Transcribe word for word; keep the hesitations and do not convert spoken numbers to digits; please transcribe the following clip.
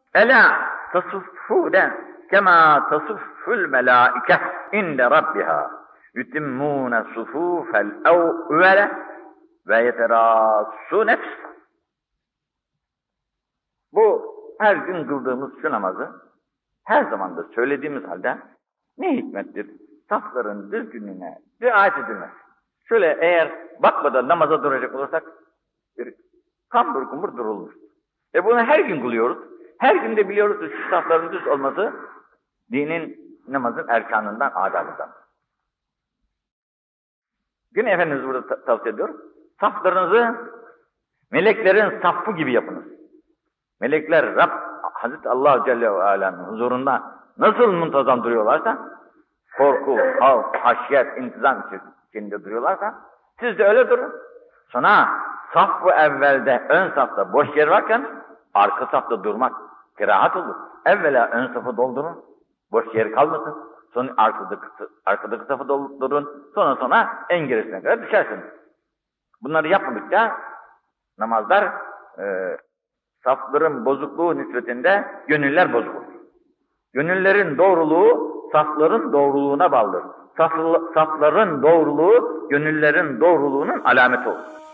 Ela tasuffude kema tasufful melaike inde rabbiha yutimmune sufufel evvele ve yeterassu nefs. Bu her gün kıldığımız şu namazı her zaman da söylediğimiz halde ne hikmettir? Safların düzgünlüğüne riayet edilmez. Şöyle eğer bakmadan namaza duracak olursak bir kambur kumbur durulur. E bunu her gün kılıyoruz. Her gün de biliyoruz ki şu safların düz olması dinin, namazın erkanından, adabından. Yine Efendimiz burada ta- tavsiye ediyor. Saflarınızı meleklerin saffı gibi yapınız. Melekler Rab, Hazreti Allah Celle ve Ala'nın huzurunda nasıl muntazam duruyorlarsa, korku, havf, haşyet, intizam içinde duruyorlarsa, siz de öyle durun. Sonra saf-ı evvelde, ön safta boş yer varken, arka safta durmak kıraat olur. Evvela ön safı doldurun, boş yer kalmasın. Sonra arkadaki, arkadaki safı doldurun, sonra sonra en gerisine kadar düşersiniz. Bunları yapmadıkça namazlar, e, safların bozukluğu nispetinde gönüller bozulur. Gönüllerin doğruluğu safların doğruluğuna bağlıdır. Saf, safların doğruluğu gönüllerin doğruluğunun alameti olur.